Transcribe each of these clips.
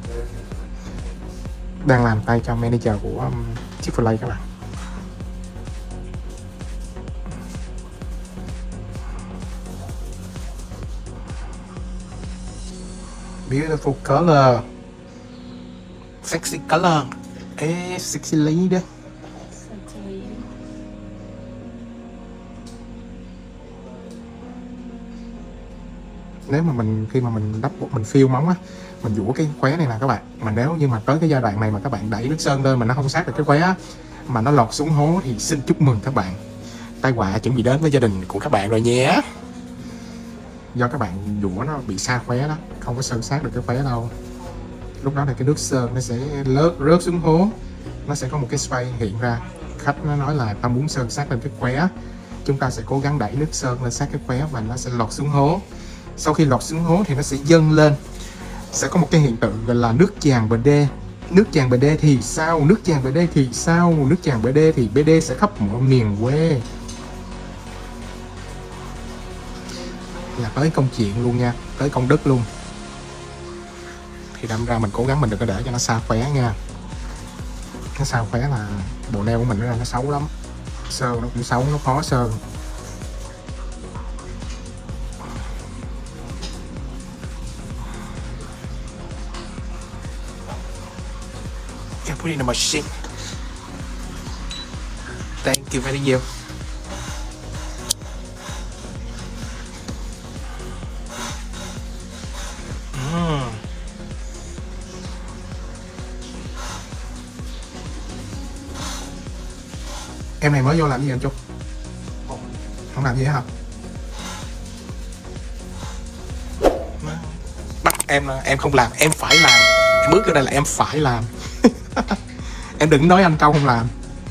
Đang làm tay cho manager của Chick-fil-A các bạn. Beautiful color, sexy color. Ê, sexy lý đó. Nếu mà khi mà mình đắp mình fill móng á, mình dũa cái khóe này nè các bạn, mà nếu như mà tới cái giai đoạn này mà các bạn đẩy nước sơn lên mà nó không sát được cái khóe á, mà nó lọt xuống hố thì xin chúc mừng các bạn, tai họa chuẩn bị đến với gia đình của các bạn rồi nhé. Do các bạn dũa nó bị xa khóe đó, không có sơn sát được cái khóe đâu. Lúc đó thì cái nước sơn nó sẽ rớt xuống hố, nó sẽ có một cái spray hiện ra. Khách nó nói là ta muốn sơn sát lên cái khóe, chúng ta sẽ cố gắng đẩy nước sơn lên sát cái khóe và nó sẽ lọt xuống hố. Sau khi lọt xuống hố thì nó sẽ dâng lên, sẽ có một cái hiện tượng gọi là nước tràn bờ đê. Nước tràn bờ đê thì sao? Nước tràn bờ đê thì sao? Nước tràn bờ đê thì BD sẽ khắp mọi miền quê. Là tới công chuyện luôn nha, tới công đức luôn. Thì đâm ra mình cố gắng mình đừng có để cho nó xa khóe nha. Nó xa khóe là bộ nail của mình nó xấu lắm. Sơn nó cũng xấu, nó khó sơn. Can put it in the machine. Thank you very much. Em này mới vô làm gì anh Trúc? Không làm gì hết hả? Bắt em không làm, em phải làm. Em bước vô đây là em phải làm. Em đừng nói anh câu không làm.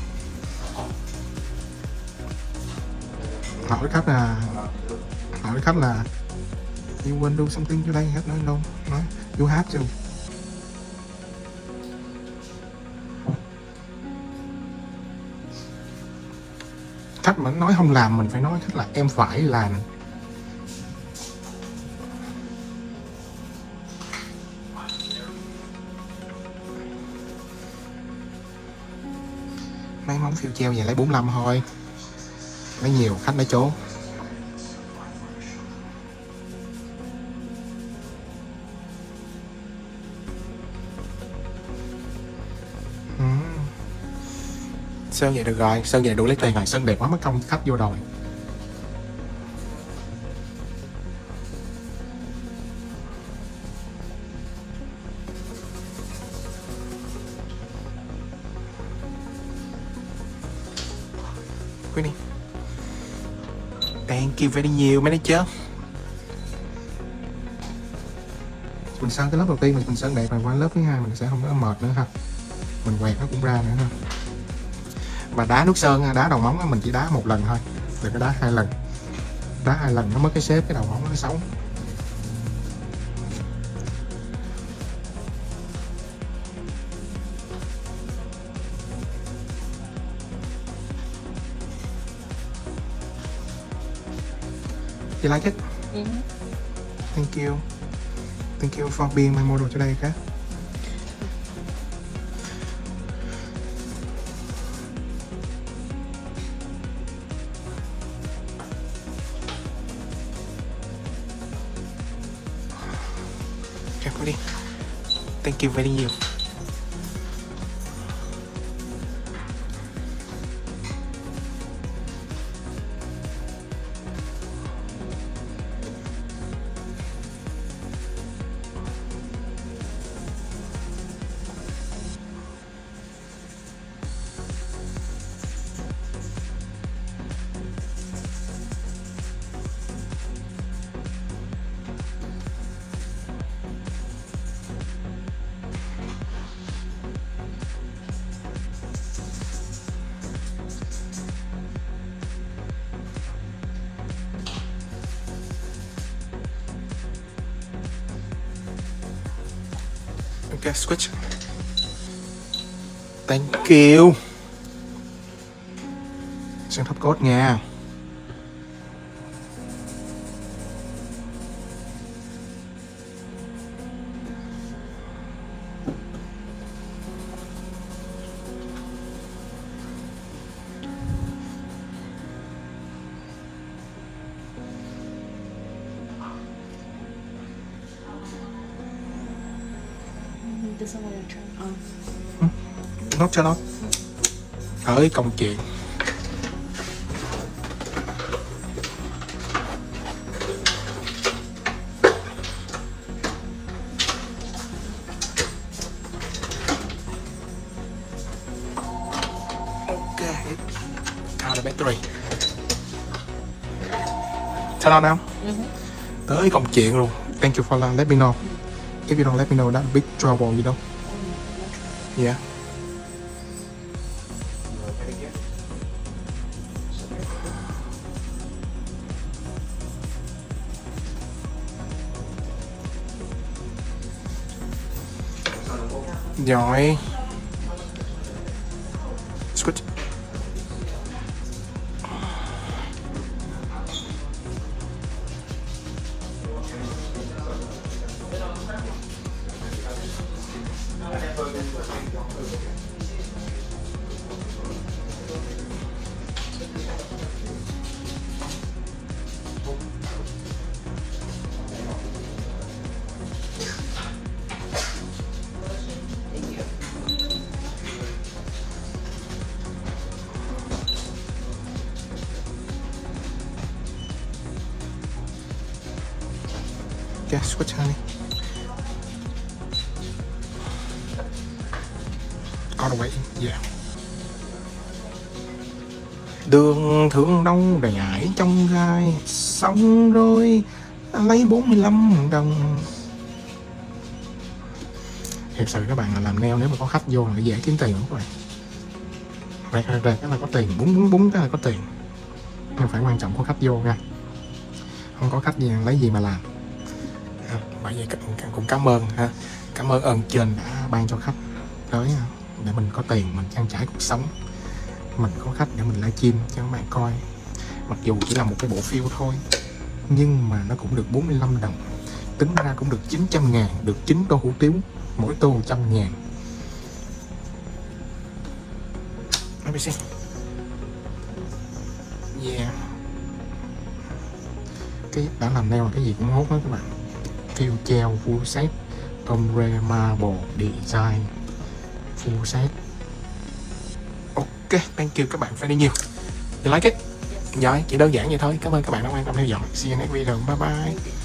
Hỏi khách là you want do something today? Khách nói no, nói you have to. Khách mà nói không làm mình phải nói khách là em phải làm. Mấy móng phiêu treo về lấy 45 thôi, lấy nhiều khách lấy trốn. Sơn vậy được rồi, sơn vậy đủ lấy tiền rồi, sơn đẹp quá mất công khách vô đòi. Quên đi. Thank you very nhiều manager. Mình sơn cái lớp đầu tiên mình sơn đẹp rồi, qua lớp thứ hai mình sẽ không có mệt nữa ha. Mình quẹt nó cũng ra nữa ha. Mà đá nước sơn, đá đầu móng mình chỉ đá một lần thôi, đừng có đá 2 lần. Đá 2 lần nó mất cái shape, cái đầu móng nó xấu. You like it? Thank you. Thank you for being my model today, okay? Okay, thank you very much. Okay, switch. Thank you. Sang top coat nha. Doesn't want to turn on. Not turn on. Tới công chuyện. Out the battery. Turn on now. Tới công chuyện luôn. Thank you for let me know. If you don't let me know, that's big trouble, you know. Yeah. Rồi. Switch. Okay, switch honey. All the way in, yeah. Đường thương đông đầy ải trong gai, xong rồi lấy 45 đồng. Thật sự các bạn là làm nail nếu mà có khách vô là dễ kiếm tiền lắm các bạn. Rẹt cái là có tiền, búng cái là có tiền. Nhưng phải quan trọng có khách vô nha. Không có khách gì lấy gì mà làm. Bởi vậy cũng cảm ơn ha. Cảm ơn ơn trên đã ban cho khách tới để mình có tiền mình trang trải cuộc sống, mình có khách để mình livestream cho các bạn coi. Mặc dù chỉ là một cái bộ phiêu thôi nhưng mà nó cũng được 45 đồng, tính ra cũng được 900.000, được 9 tô hủ tiếu, mỗi tô 100.000. Let me see. Yeah. Cái đã làm nail là cái gì cũng hốt hết các bạn. Phiêu treo full set, ombre marble design full set. Ok, thank you các bạn phải đi nhiều. You like it? Rồi, chỉ đơn giản vậy thôi. Cảm ơn các bạn đã quan tâm theo dõi. See you next video. Bye bye.